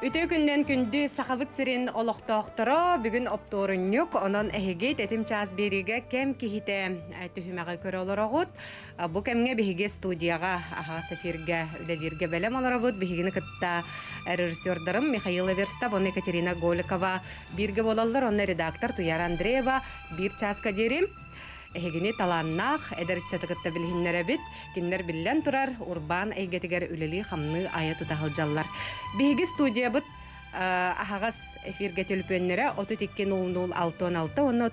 Үтө күннен күнді сақабыт сирин олықтоқтыра бүгін опторыннюк, онон әхегейт әтім час беріге кем кихите түхімеға көрі оларағыт. Бұ кемге бігіге студияға аға сәфирге үлелерге бәлем оларағыт. Бігігіні күтті режиссердарым Михаила Верстап, оны Екатерина Голикова бірге болалар, оны редактор Туяр Андреева бір часка дерім. Эгини таланнах эдерчатыгытта билһиннере бит киннер биллен турар урбан эйгетигер үлели хамны ая тутахылжаллар. Биги студия бит ахагас эфирге төлпөннере 320066 онно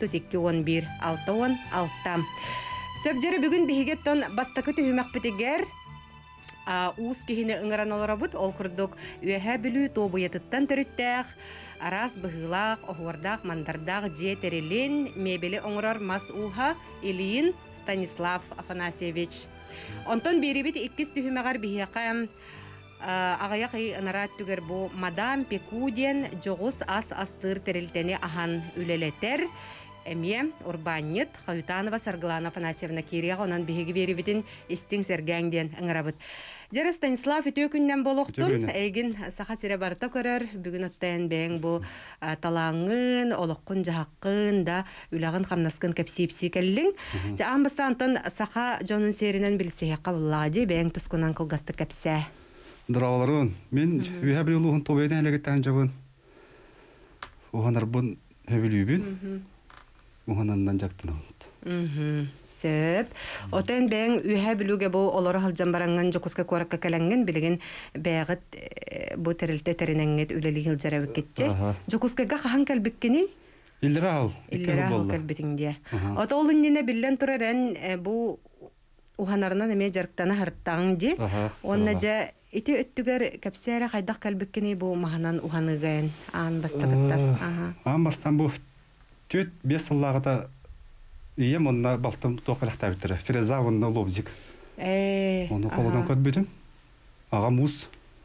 3211 Сөбдери бүгүн бигеттон бастакы түһүмәк битигер уус кихине ыңыран оларабыт ол курдук үөһэ билүү тобуятыттан төрүттәэх арас быһылаах оһуордаах мандардаах жетерилин мебели оңорор мас уха Ильин Станислав Афанасьевич. Онтон берибит иккис түһүмәгәр биһиэхэ агаяк ынарат түгер бу мадам Пекуден жоғус ас астыр терилтени ахан үлелетер. Эмие Урбанет Хаютанова Сарглана Афанасьевна Кирияға онан биһиги берибитин истиң сергәңден ыңырабыт. Жары Станислав үтө күннен болохтун, эйгин саха сире барта көрөр, бүгүн оттайын бэйң бу талаңын, олоққын жахаққын да үлағын қамнаскын кәпсейпсей кәллің. Жаан бастантын саха жонын серинен білсеяққа бұллади, бэйң тұскунан қылғасты кәпсә. Дыраларын, мен үйә бір ұлығын тобайдан әлегеттен жабын. Оғанар бұн өбілүйбін, оғанандан жақтын ауыд. Сөп. Отен бәң үйә білуге бұл олары халжан бараңын жоқысқа көрікке кәләңін білген бәғыт бұл тәрілті тәрінәңет үлелі хилжара өккетче. Жоқысқаға қахан кәлбіккені? Иллері ал. Иллері ал кәлбітіңде. Ота олын нені білден тұрар ән бұл ұғанарынан әме жарықтаны харттағын де. Онна жа ити өттігер кәпсәрі қайдақ кәлбіккені бұл мағанан ұғанығын ан бастағыттар. Ан бастан бұл 4-5 сыллағыда ием онна балтым тоқалақта біттірі. Фереза онна лобзик. Оны қолыдан көт бітім. Аға мұз.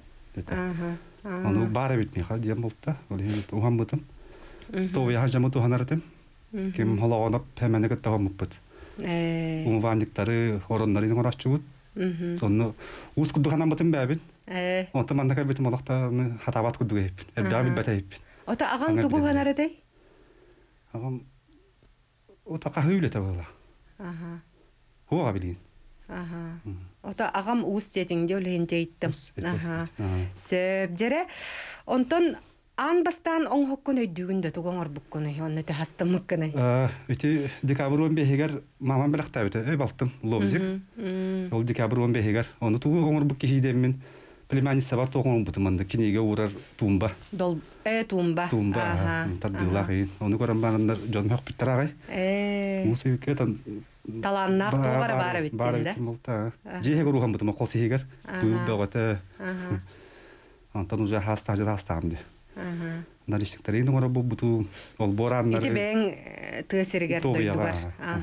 Оны бары бітмей қа дем болтта. Оған бұтым. Тоғы яға жамы тоғанар етім. Кем холағанап пәмәні кіттіға мұппыт. Умвандиктары, оронларын орашчы бұд. Сонны уыз күддіғанан бұтым бәбін. Онты мандақар бітім олақтаны хатабат күддіға еппін. Әбдіға біл бәті еппін. Ота ағаң тұғығанар едай? Ағам Ота қағыйлеті бұла. Хуаға білейін. Ота ағам уыз детіңде өлейін дейттім. Сөп жере. Онтон ан бастан оң хоққын өйдігінде тұғыңыр бұққыны, оны өте хастым мұққыны. Өте декабр 15-гер маман біліқта өте өй балтым, лобзик. Ол декабр 15-гер. Оны тұғы оңыр бұқ кешейдемін. Племянница бар тоғын бұтыманды. Кенеге урар тумба. Тумба. Тумба. Тардылақ ең. Оны көрім бағындар жодым хөқ біттір ағай. Мұсы өке таланнақ туғары бары біттен, Бары біттен болта. Жеге ұрған бұтыма қол сейгер. Бұл бөғіті. Антон ұжа хастағымды. Налишниктер ең оңыра бұл бұту. Ол боранлар. Ити бәң түйесірігер дойдуғар.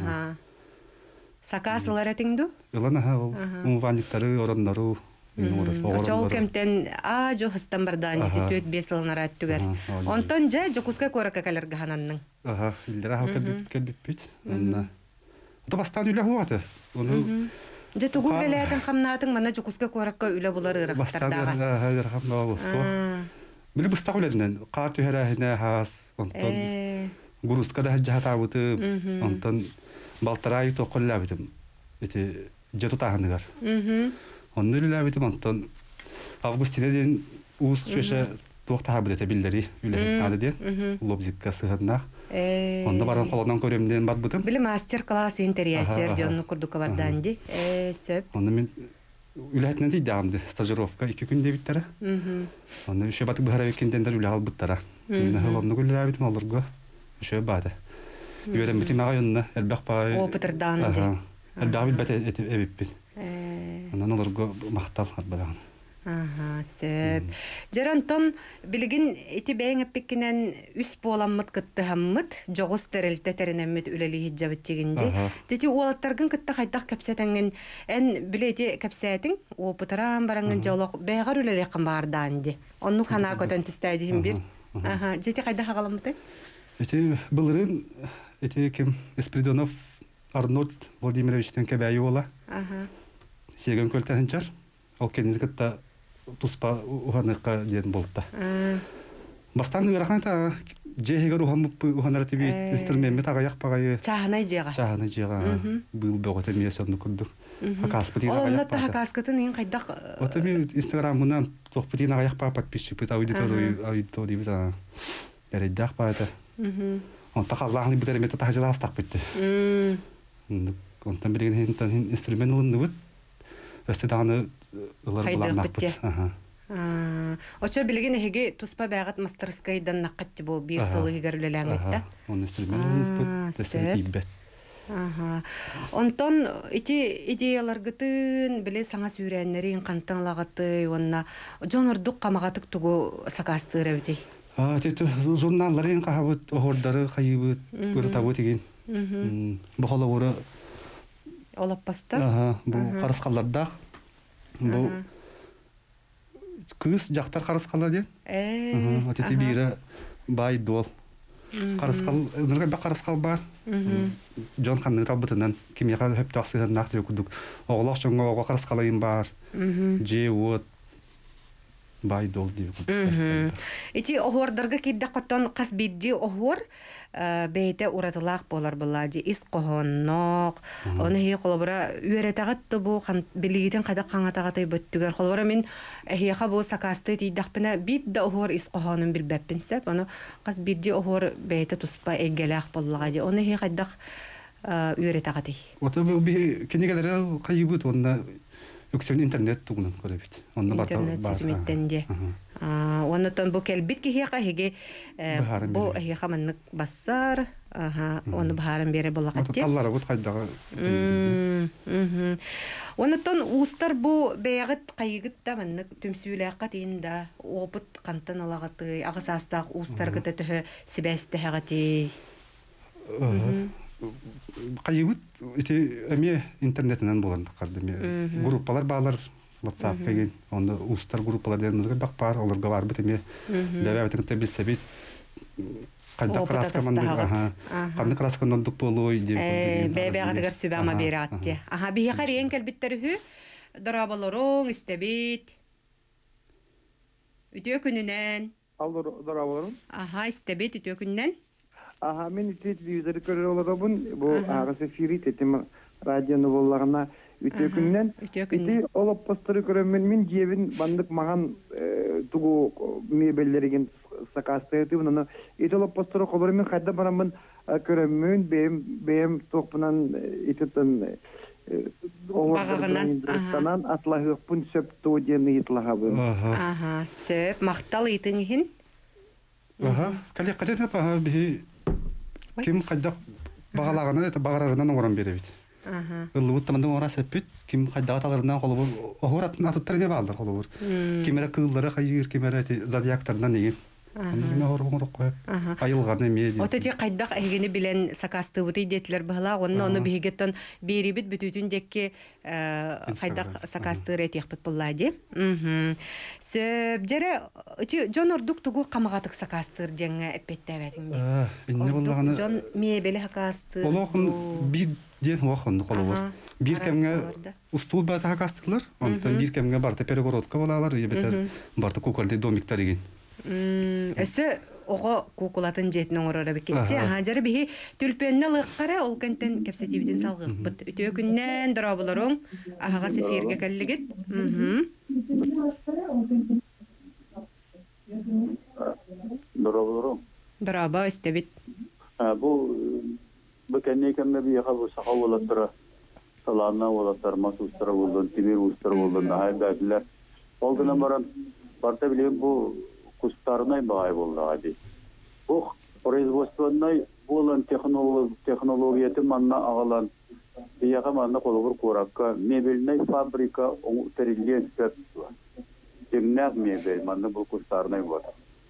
Сақасылар әтіңді? Илана ол. Умвандиктары, оранлары. Очол кемтен жо хыстан бардан дити 4-5 сылынар әттігер. Онтон жа жокуска көрікі кәлергі хананның. Илдері ағал кәлбіппет. Ота бастан үлі хуаты. Жа тугу кәләйтін қамнатың мана жокуска көрікі үлі бұлар ұрақтардағы. Бастан ұрақтардағы. Білі бұстақ үләдінен. Қар түйәрәхіне хас. Онтон ғұрысқа да жата бұты. Онтон балтарайы тоқылы әбітім. Жету тағындығар. Онны үлі әбетім антон августине ден уыз чөші тоқта хабылеті білдері үлі ден лобзикка сығыннақ. Онды барын қолынан көремден бар бұтым. Білі мастер-класс интерьячер деонны күрдікі бардан де. Сөп. Онды мен үлі әтінен дейді ағымды стажировка 2 күнде біттері. Онды үші батық бұхара өкендендер үлі ал бұттара. Онды үлі әбетім алырға үші бады. Үйерен бітім аға йонына әлбәқ бай. Опытырдан де. Әлбәқ біл бәті әбіппен. Онан оларға мақтал арбадағын. Сөп. Жарантон білігін еті бәйін әппекінен үс боламмыт кытты хаммыт, жоғыз тәрілті тәрінәммет үләлі хиджабыт тегінде. Деті олаттарғын кытты қайдақ кәпсәтәңін, ән білеті кәпсәтің, опытыран бараңын жаулақ бәйғар үләлі қамбардан де. Онны қана көтен түстәйдейін бір. Деті қайдақ ағаламыты? Еті бұлырын, еті кем Эспиридонов Арнольд Владимировичтен кәбәйі ола. Сеген көлтәнін жар. Ол кеніз кітті туспа уханыкка ден болта. Бастан ырахан та жехигер уханар тиби инструмент агаяк пагай. Чаханай жега. Чаханай жега. Бул бөгөтөн миесонду курдук. Хакаспыти агаяк. Онда та хакаскатын ин кайдак. Отами Инстаграмына тохпыти агаяк па подписчик бит аудитория бит. Ярыдак па это. Он та халлахны битер мета тахжалас такпытты. Онтан билген инструмент улуннубут. Өстөданы ылар буланнакпыт. Очо билген эге туспа байгат мастерскайдан наккатты бу бир сылы гәрүләләңгәттә. Он инструмент тесен Онтон идеялар гытын биле саңа сүрәннәрин кантаңлагаты, онна жонордук камагатык тугу сакастыры бити. Тету журналларын кахабыт, ордары кайыбыт, бұртабыт еген. Бұқалы оры... Олап баста? Бұл қарысқалардақ. Бұл кыз жақтар қарысқалар ден. Тету бейірі бай дол. Нұрға бәк қарысқал бар. Жон қанның табытынан кемеға хөп тақсыған нақты өкілдік. Оғылақ жоңға оға қарысқалайын бар. Же от. Бай дол дип. Ити охордарга кидде коттон кас бидди охор бейте уратылак болар буллади ис кохоннок. Оны хи колобра үеретагатты бу билигиден када каңатагатай бөттүгөр колобра мен хиха бу сакасты тидакпына бит да охор ис кохонун билбеппинсеп, аны кас бидди охор бейте туспа эгелак боллагади. Оны хи кадак үеретагатай. Ото би кенегелер кайбыт онда Үксен интернет тугунан көрөбүт. Онда бар. Интернет ситметтенде. Оннотон бу келбит кихека хеге бу хега маннык бассар. Оны бахарын бере болакатте. Аллар бут кайдагы. Оннотон устар бу беягыт кайгыт да маннык төмсүләкка тиинда опыт кантан алагаты, агысастак устар гыты төһө сибәсте хагати. Кайбыт ити эме интернетинен болгон кардым. Группалар баалар WhatsApp деген, онда устар группалар деген бак бар, оларга бар бит эме. Дәвәтен тебисе бит. Кайда краскаман, кандай краскандан дуп болой деп. Бәбәгә тигәр сүбәмә берәтте. Бие карыен келбиттерү дарабаларың истебит. Үтө күнүнән. Алдар дарабаларың? Истебит үтө күннән. Мен телевизор көрөр олорбун. Бу агысы эфири тетим радиону боллагына үтө күннән. Ити олоп постыры көрөм мен жебин бандык маган тугу мебеллерген сакастыты буну ити олоп постыры колор мен кайда барамын көрөм бем токпунан итетен багагынан атлахыппын сөп тооден итлахабы. Сөп мактал итиңин. Кале кадена па би ким кайда багалагына это багарарынан оран беребит. Ыллыбыт тамандан ора сөппүт ким кайда аталарынан колобур огоратын атыттар бе балдар колобур. Кимере кыллары кайыр кимере зодиактардан деген. Мен орон коюп айылганы медиа. Ота же кайда эгени билен сакасты бути детлер бала, оны бигеттен берибит бүтүтүн декке кайда сакасты ретиякпыт буллади. Сөп жере жонордук тугу камагатык сакастыр жаңа эппеттебетиңде. Инне буллаганы жон мебели хакасты. Олохун бир ден вахынды колобур. Бир кемге устул бата хакастылар, онтан бир кемге барта перегородка болалар, ебетер барта куколды домиктар деген. Эссе ого кукулатын жетнең орора бекетте. Жары бихи түлпөннө лыккара ол кентен кепсетибиден салгып. Үтө күннән дарабыларың ага сефирге келлигит. Дарабыларың. Дараба истебит. Бу бекенне кемне би хабы сахавлаттыра. Салана волаттар масустра болдун, тимир устра болдун, айдадылар. Олдуна баран барта билем бу кустарнай багай болду ади. Бу производственный болон технологияты манна агалан. Бияга манна колгор коракка мебельный фабрика терилген сөп. Темнак мебель манна бу кустарнай вот.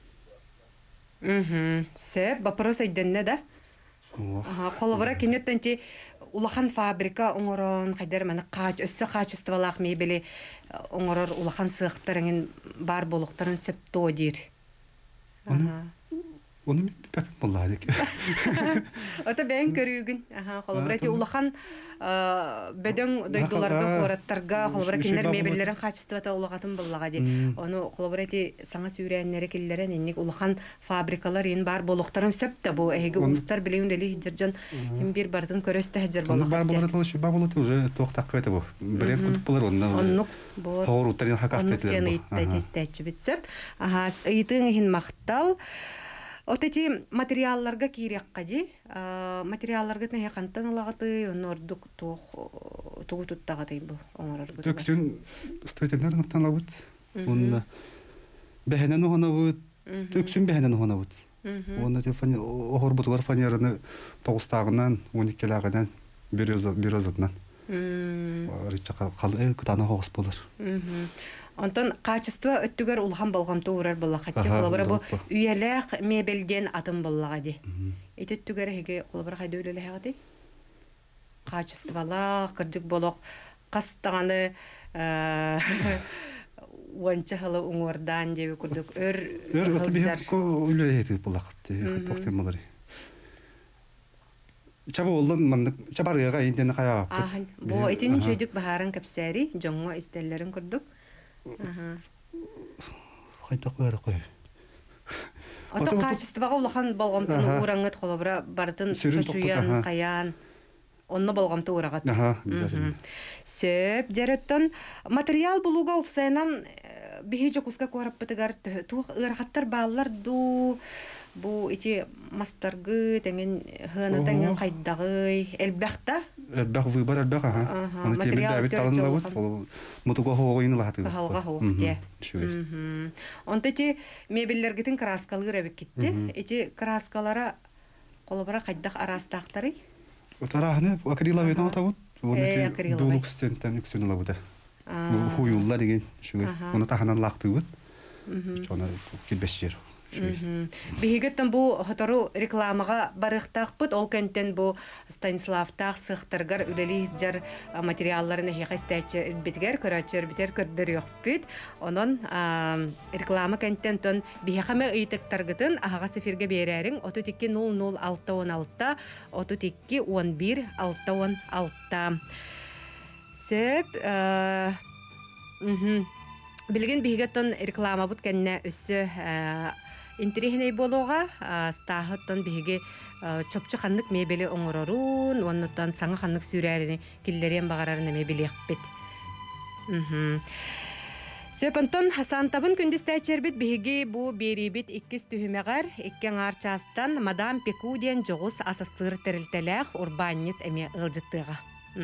Сөп вопрос айденне да? Колобра кинеттенти улахан фабрика оңорон хайдар мана өссө качестволак мебели оңорор улахан сыктарыңын бар болуктарын сөп тоодир. Onu bir vallahi. Ота бән көрүгүн. Аха, холбрати улахан бөдөң дойдуларга кораттарга холбра кинер мебеллерин качествата улагатын буллага ди. Оны холбрати саңа сүрәннәре киллерен инник улахан фабрикалар ин бар болуктарын сөптә бу эге устар билеүн дели җирҗан һәм бир бардын көрөстә җир Бар булак. булар шу бар булат уже токтак кайта бу. Бирен кутуп булар оннан. Оннук бу. Хавру тарин хакастетлер бу. Тестәче битсеп. Аха, ыйтың һин мактал. Вот эти материалларга кирәккә ди. Материалларга тәһә кантан алагаты, онордук тугу туттагы бу. Оңорорга. Төксүн строительнер ноктан лабыт. Онна бәһенен хона бут. Төксүн бәһенен хона бут. Онна телефон огор бутулар фанераны 9-тагынан 12-лагынан бирозатнан. Рича калды кытаны хогыс булыр. Онтон качество өттүгөр улхан болгон туурар булла хатти холобра бу үйелек мебелден атын буллага ди. Эттүгөр хеге холобра хайда өлеле хагати. Качествола кырдык болок кастаганы уанча халы уңордан деп курдук өр бихи ко үлети булакты токтемалары. Чаба олдан ман чабарга инден кая. Бу этинин чөйдүк бахарын капсари жоңго истеллерин курдук. Хайта койракой. Ото качествога улахан болгомтун ураңыт холобра бардын чөчүян каян. Онно болгомту урагат. Сөп жараттан материал булуга упсайнан бихи жокуска корап бетигар тух ырхаттар баалар ду бу ити мастаргы тенген хына тенген кайдагы элбахта элбах выбор элбах аны темирдә бит талынлабыт ул мутуга хогойны лахаты халга хогте онтати мебеллергитин краскалары рабик китти эти краскалара колобара кайдак арастактары отарахны акриловый нотабыт оны дулукстен тәнексен лабыт хуюллар деген шугы оны таханан лактыбыт чона килбешер Бигеттен бу хотору рекламага барыктакпыт, ол кенттен бу Станиславтак сыктыргар үлели жар материалларын хекестече битгер көрөчөр битер көрдөр юкпит. Онон реклама кенттен тон бихаме ыйтыктаргытын ага сефирге берерин 32 00 616 32 11 616. Сөп билген бигеттен реклама бут кенне өссө интерехней болуға стахыттан биге чопчу ханнык мебели оңорорун, оннуттан саңа ханнык сүрәрини киллерен багарарын мебели якпет. Сөпөнтон Хасантабын күндүстәчербит биге бу берибит 2 түһүмәгәр 2 арчастан мадам Пекуден жогус асастыр терилтелек урбанит эме ылжыттыга.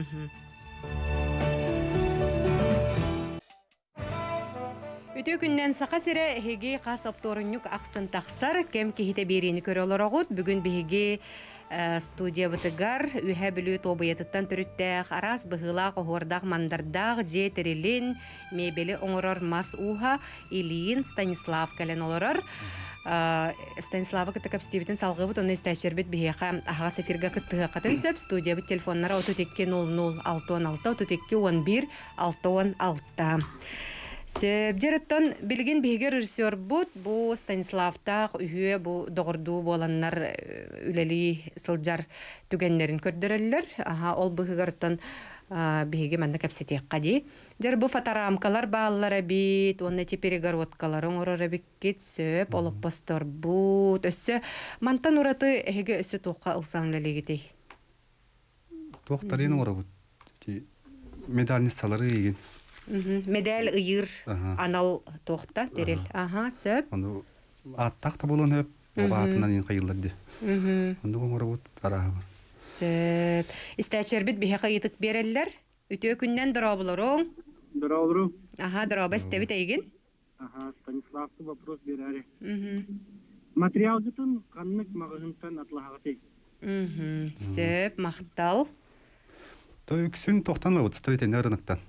Өтө күннен сақа сире хеге қас опторунюк ақсын тақсар кем кехите берини көрөлөрөгут. Бүгүн биге студия бытыгар үйе білүү тобуетыттан түрүттәк арас быһылак оғордақ мандардақ же терилин мебели оңорор мас уха Илин Станислав кален олорор. Станислава кытты капстибитин салгыбыт оны истәчербит бихеха ага сефирга кыттыга катын сөп студия бит телефоннара 32 00 616 32 11 616. Сөбдереттен билген бейгер режиссер бу Станиславтақ үйе бу доғырду боланнар үлели сылжар түгенлерін көрдірілер. Ол бұғығырттан бейге мәнді кәпсетек қади. Жер бу фоторамкалар бағалары бит, оны теперегар откаларын орары беккет сөп, олып постор бұд. Өссі мантан ұраты әйге өссі тоққа ұлсан ләлегетей. Тоқтар ені ора бұд. Медаліне салары еген. Медаль ыйыр анал тоқта терел. Сөп. Онды аттақ та болуын өп, оға атынан ең қайылдарды. Онды оңыры бұд, араға бар. Сөп. Истәчербіт бейхеқа етік берелер. Үтө күннен дұрабылырың? Дұрабылырың. Дұрабы істебіт әйген? Станиславты вопрос берәрі. Материалдытын қаннық мағығынтан атлағағаты. Сөп, мақтал. Той үксін тоқтан лауыт, стройтен әрінықтан.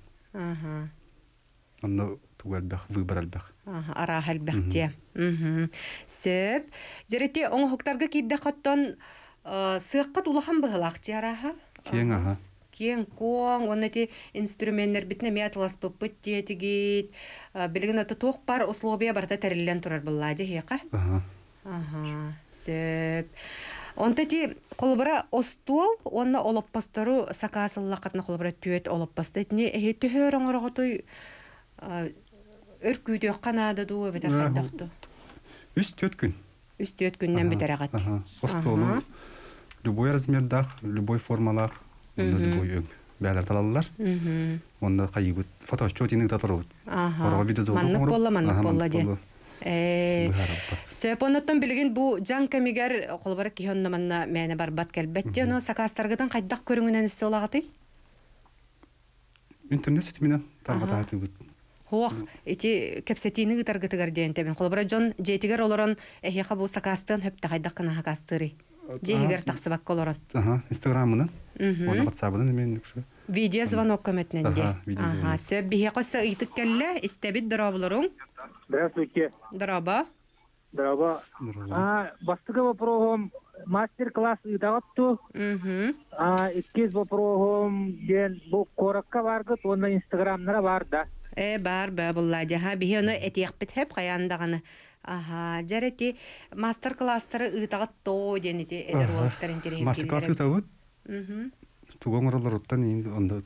Онны тугальбах, выборальбах. Арахальбахте. Сөп. Жаретте оң хоқтарға кейді қоттон сыққа тулахан бұғылақ жараға? Кең, Кең коң, оны те инструменттер бітіне металас бұппыт детігет. Білген өті тоқ бар условия барда тәрілен тұрар бұллады, хеқа? Ага, сөп. Онта ти колбара остуол, онна олоппастору сакасыллақатна колбара түйет олоппаста. Этне төһөр оңороготой өркүйдөк канада дуу бетер кайдакту. Үс төт күн. Үс төт күннен бетер агат. Остуолу любой размердах, любой формалах, любой өң. Бәлер талалар. Онда кайгыт фотоотчетинг татору. Маннык болла де. Сөп оннотон билген бу жан камигер колбара кихоннаманна мәне барбат келбетте, но сакастаргыдан кайдак көрүңүнөн үсө олагаты? Интернет сетименен таргататы бут. Хоох, эти кепсетини таргатыгар дентебен. Колбара жон жетигер олорон эхиха бу сакастын хөптө кайдак кына хакастыры. Жетигер таксыбак колорон. Инстаграмынан. Оны WhatsApp-дан мен видео звонок көмөтненде. Сөп бихе коса ыйтык келле, истебит дроболоруң. Здравствуйте. Дроба. Бастыга вопросом мастер-класс ыдагатту. Иккиз вопросом ден бу коракка баргыт, онда Инстаграмнара бар да. Бар булла жаха бихе оны этиякпит хеп каяндаганы. Жарети мастер-класстары ыдагатто денити эдер болуптар интернет. Мастер-класс ыдагыт. Тугоңорлоруттан инде онда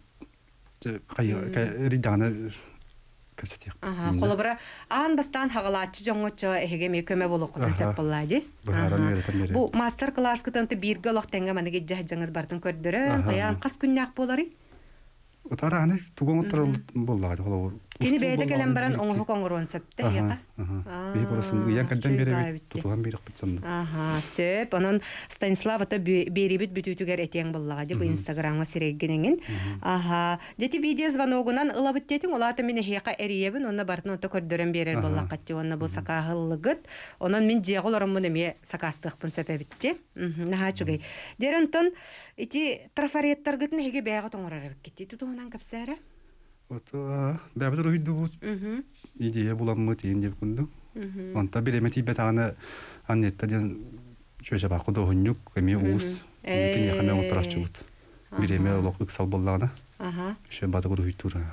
риданы көрсөтөк. Колобра ан бастан хагалачы жоңочо эге мекөмө болуп концепт боллади. Бу мастер-класс кытынты бирге олоктенге маныге жажаңыр бартын көрдөрө, каян кас күннак болары? Отараны тугоңоттор боллады холобур. Кини бейде келен баран оңоху коңорон септе яка. Бей боросун уян каддан беребит, тутуган берек битсонду. Сөп, анан Станислав ата беребит бүтүтүгер этең боллагы бу Инстаграмга сиреггенеңин. Дети видео звоногунан ылабыт детиң, олаты мени хека эриебин, онна бартын ота көрдөрөн берер боллаккатчы, онна бу сакахыллыгыт. Онан мен жеголорумун эме сакастыкпын сепебитти. Нахачугай. Дерентон ити трафареттаргытын хеге бэга тоңорар кетти. Тутугунан капсара. Ото бәбәдер уйду. Идея буламмы тиен деп күндү. Онта биремети бетаганы аннетта ден чөжө бакы дохунюк эми уус. Кини хаме отурачыбыт. Биреме локук сал боллагана. Шө бадыгы уйдура.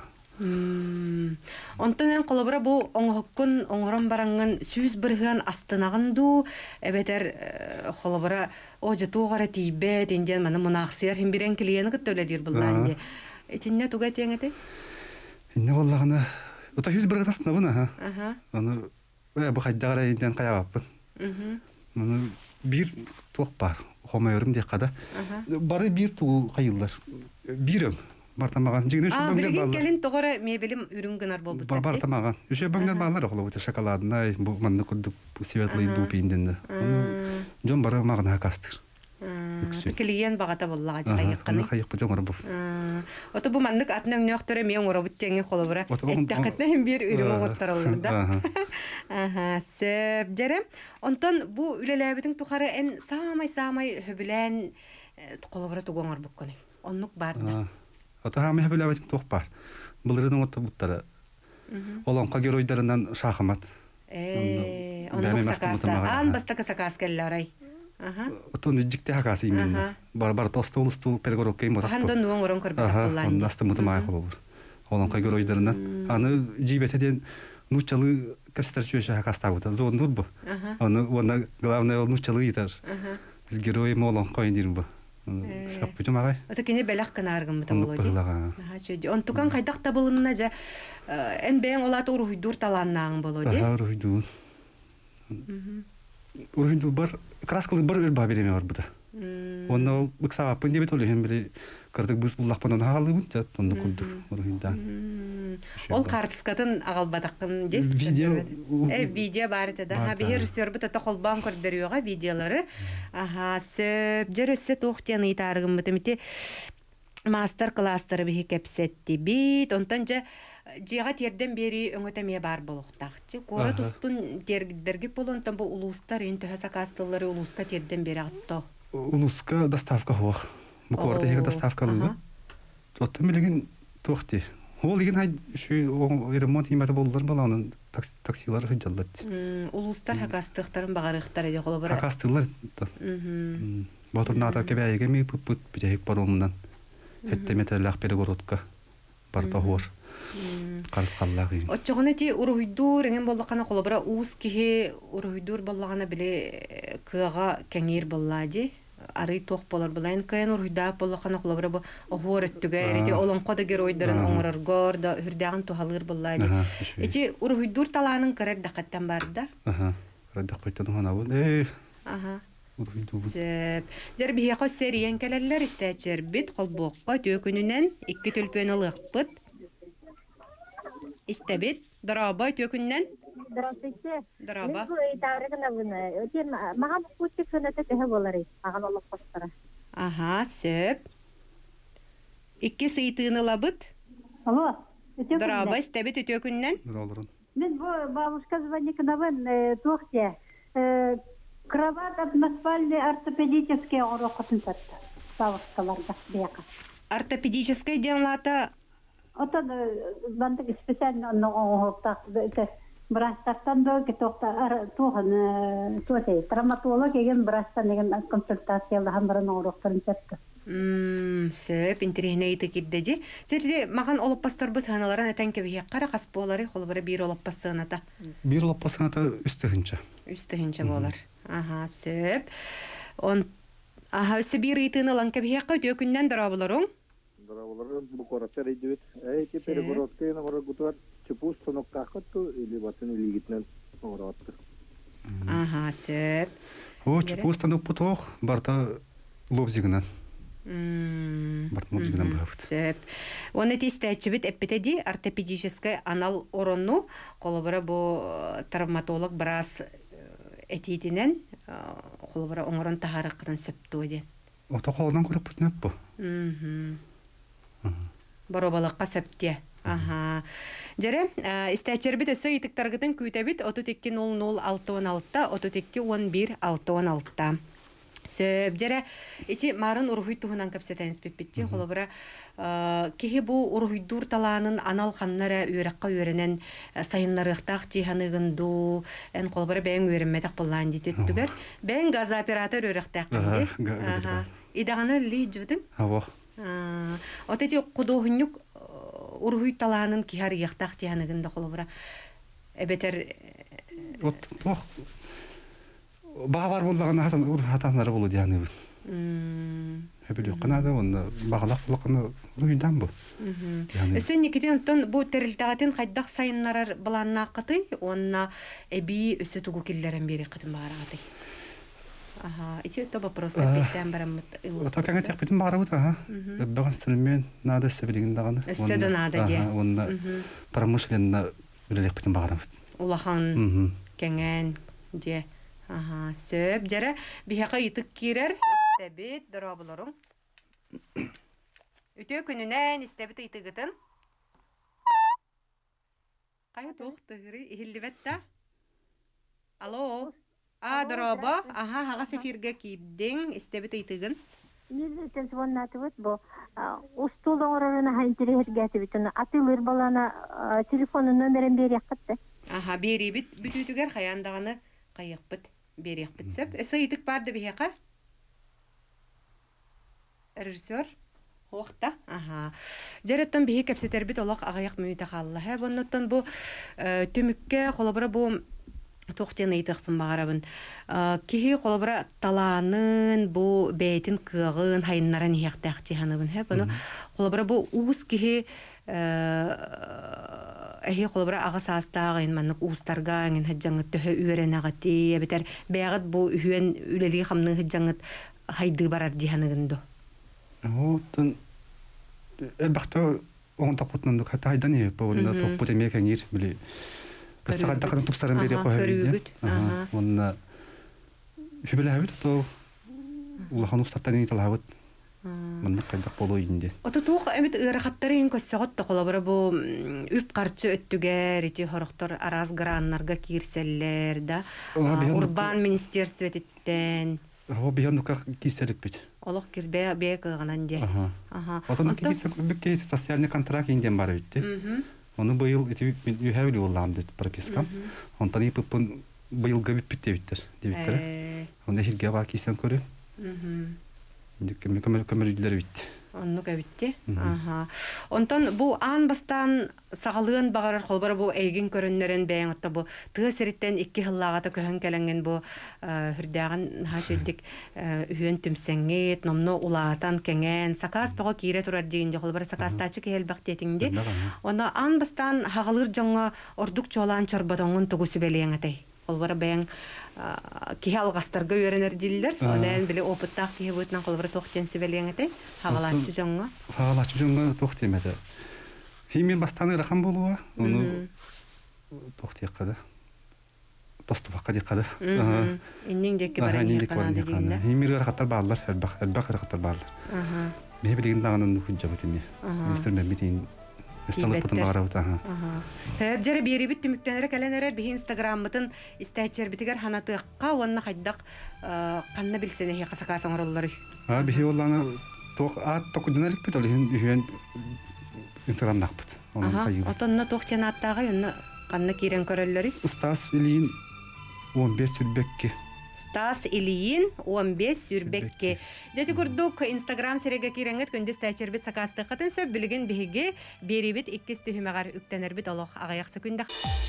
Онтан колобра бу оңохкун оңорон баранган сүз бырган астынагынду эбетер колобра ожа тугара тийбе денден мана мунаксер хим бирен клиент көтөлөдүр булланды. Этинне туга теңете? Инне боллагана ота хүз бырган астына буна. Аны бу хайдагара инден каябаппын. Муну бир тук бар. Хомойрум дек када. Бары бир туу кайылдар. Бирем. Бартамаган жигне шо баңгер балар. Келин тогора мебелим үрүнгөнөр болбут. Бартамаган. Үчө баңгер балар холобут шоколадына бу манны курдук светлый дупинден. Жон бары магына кастыр. Клиент багата боллага жайыкканы. Хайык бужоңор бу. Ото бу мандык атнын нөктөрө мен оробут теңе холобура. Эттакатна хем бир үрүң оттарылды да. Сөп жерем. Онтон бу үлелебитин тухары эн самай хөбүлен холобура тугоңор букканы. Оннук бар да. Ото хамы хөбүлебитин тук бар. Булырын отто буттара. Олонка геройдарынан шахмат. Оннук сакаста. Ан бастака сакас келларай. Ото нижикте хакасы именно. Бар тостолусту пергорок кейм батат. Хандон оңорон көрбөт буллан. Он насты мутамай холобур. Олонка геройдарынан аны жибетеден нучалы кырстарчуша хакаста бута. Зондур бу. Аны главное нучалы итар. Biz герои молон койдир бу. Сап бутум агай. Ото кене белак канаргым бута болоди. Булага. Он тукан кайдакта болунна жа эн бен олат уруйдур таланнаң болоди. Уруйду. Уруйду бар краскалы бар өл бабереме бар бута. Оны быксага пынде бит олем били кырдык бус буллакпан хаалы бут жат онда курдук уруйда. Ол картскатын агалбатакын же. Видео бар да. Ха бир сөрбүт ата колбан көрдөрүгө видеолору. Сөп жерөсө токтен итаргым бутемите мастер-класстары бихи кепсетти бит. Онтан же жига терден бери өңөтөме бар болуктакчы. Кора тустун тергидерги болонтан бу улустар эн төһө сакастылары улуска терден бери атто. Улуска доставка хох. Бу корда хеге доставка лыгы. Оттан билеген тохти. Ол деген хай шу ремонт иматы болдылар баланын таксилар хыжаллат. Улустар хакастыктарын багарыктар эде коло бара. Хакастылар. Батырната кебеге ми пут битек барумдан. Хетте металлах перегородка бар тахор. Қарыс қаллағы. Отчоғына ти урухуйдур эңен боллақана қолабыра уус кихи урухуйдур боллағана біле кыға кәңер боллади. Ары тоқ болар болайын кайын урухуйдаақ боллақана қолабыра бұл оғуар өттіге әреде олон қода гер ойдарын оңыраргор да үрдәғын тухалыр боллади. Эти урухуйдур таланың кәрәк дақаттан барды да? Раддақ қойттан оған абыл. Сөп. Жар бияқо сериян кәләләр істәчер бит қолбоққа төкүнінен 2 төлпен ылық бұд. Истәбит, дұрабай төкүнінен? Здравствуйте. Дұраба. Маған путчик сөнәті тәхі болары. Маған олық қостара. Сөп. 2 сыйтыны лабыд? Алло. Дұраба, истәбит төкүнінен? Мен бабушка звоникнавын тоқте. Кроват односпальный ортопедический орохотын сатты. Бабушкаларда бияқа. Ортопедический денлата? Отан бандык специально оңоқтақ. Брастартан да кетоқта туған травматолог еген брастан еген консультациялы хамбарын орохтарын сатты. Сөп, интерегіне еті кеддеде. Сәтіде маған олып бастар бұт ханаларын әтән кебе қара қас болары, қолыбары бір олып бастығыната? Bir olap basınata üstühünce. Üstühünce болар. Сөп. Өсі бір етіні лан кебе қау төкүннен дұрабыларың? Дұрабыларың бұл қораттар едует. Әйте перегородкайын ғора құтуар чыпу станок қақытту, или батын илигітінен ғораттыр. Сөп. О, чыпу станок бұтоқ, барта лобзигінен. Барта лобзигінен бұғавыд. Сөп. Оны тестәчі біт әппетеді ортопедический анал оронну, қолыбыра бұл травматолог біраз әтейтінен, қолыбыра оңырын тахарыққыдан сөпті өде. Ота қолынан көріп бұтын әп бұ? Баробалыққа сөпте. Жәрі, істәчер біт өсі етіктарғыдың көйті біт 32-00-616, 32-11-616. Сөп, жәрі, еті марын ұрғый тұғынан көпсетәніз бітті, қолыбыра кеге бұл ұрғыйдур таланын анал қаннара өріққа өрінен сайынларықтақ тейханығынду, ән қолыбыра бәйін өрінмедақ болған дететтігер. Бәйін газ оператор өріқтақ қанды. Идағаны лей жүдің? Отеті құдоғынық ұрғый таланын кехар еқтақ тейханығында қолыбыра әбетер... Бағалар болдағаны хатанлары болу deyani bu. Hepili qanada onda бағалақ болғаны uydan bu. Sen nikiden ton bu teriltağatın qaydaq sayınlarar bulanna qıtı, onna ebi ösü tugu killerin beri qıtın bağırağıdı. İçi ötü вопрос әппеттен барамыд. Ота кәңе тәқпетін бағарабыд, Бәғын стілмен нады өсі білеген дағаны. Өсі де нады де. Онда промышленна үлелек бітін бағарабыд. Улахан кәңен де. Сөп, жәрі бияқа етік керер, істәбет дұрабыларың. Өте күнінен істәбет етігітін. Қайы тоқтығыры, ehilli бәтті? Алло, дұраба, хаға сефирге кейбдің істәбет етігін. Мен телефоннаты вот бо устул оңорына хантирер гәтибитен атылыр балана телефонын нөмерен берек кытты. Бери бит бүтүтүгер хаяндаганы кайык бит. Берек бітсіп. Әсі етік барды бейеқа? Режиссер? Оқта? Жараттан бейе кәпсетер біт олақ ағаяқ мүйті қалылы. Бұннаттан бұл төмікке қолабыра бұл тоқтен айтықпын бағарабын. Кеге қолабыра таланын, бұл бәйтін кығын, хайынларын еқтәқ жиғаныбын. Қолабыра бұл уыз кеге Эхи қолыбыра ағас астағы маннык уустарға аңын хаджаңыт төһө үйерен ағати, әбетер бәғыт бұл үйен үлелі қамның хаджаңыт хайды барар диханығынды. Оттан, әлбақты оғын тақпытнандық, хәтті хайдан еп, онда тоқпыт әмек әңер, білі, қысағаддақының тұпсарын бере қойа бейді. Онда, хүбілі әбіт, ұлақан ұстаттан ең талабыт. Мында қайдақ болу үйінде. Оты туық әмет ұрақаттары ең көссіғатты қолабыры бұл үп қарчы өттігер, еті хорықтар араз граннарға кирселер, Урбан министерство еттен. Бейон ұқа кейселік бет. Олық кер бәе қығынан де. Отын кейсел бүкке социальный контракт енден бары өтті. Оны бұйыл үйәвілі олағым деді пропискам. Онтан епіппін бұйылға бүппітте біттер. Онда хилге бар кейсен көрі. Kömürcüler bitti. Онну кәбитте. Аха. Онтон бу ан бастан сагалыгын багарар холбара бу эйгин көрүннөрөн бэйин отта бу тыга сериттен 2 хыллагата көһөн келенген бу хүрдәган хашөддик үһөн түмсәңет, номно улаатан кеңен, сакас бага кире турар дигинде холбара сакастачы кел бактетиңде. Оны ан бастан хагалыр жоңга ордук чолан чорботоңун тугусу белең атай. Холбара бэйин ки алгастарга үйренер дилдер. Онан биле опыттак ки бутнан холбара токтен себелеңете хагалачы жоңга. Хагалачы жоңга токтемеде. Химин бастаны рахам болуа. Оны токтеккада. Тоступакка диккада. Иннин деки баран яккана. Химир рахаттар баалар, элбак рахаттар баалар. Бе билигин дагынын хүҗҗәбетими. Мистер Мемитин Исталык бутын багарабыта. Жары берибит түмүктенере каленере би Инстаграммытын истәчер битигер ханатыкка онна хайдак канна билсене хе касакасын ороллары. Би олланы ток ат токудунарык бит олын үйен Инстаграмнак бит. Отонна тохтен аттагы онна канна кирен көрөллөрү. Стас Ильин 15 сүрбекке. Стас Ильин 15 сүрбекке. Жати курдук Инстаграм сереге киреңет көндүс тәчербит сакасты кытынса билген биһиге берибит 2 түһүмәгәр үктәнербит алох агаяқсы күндә.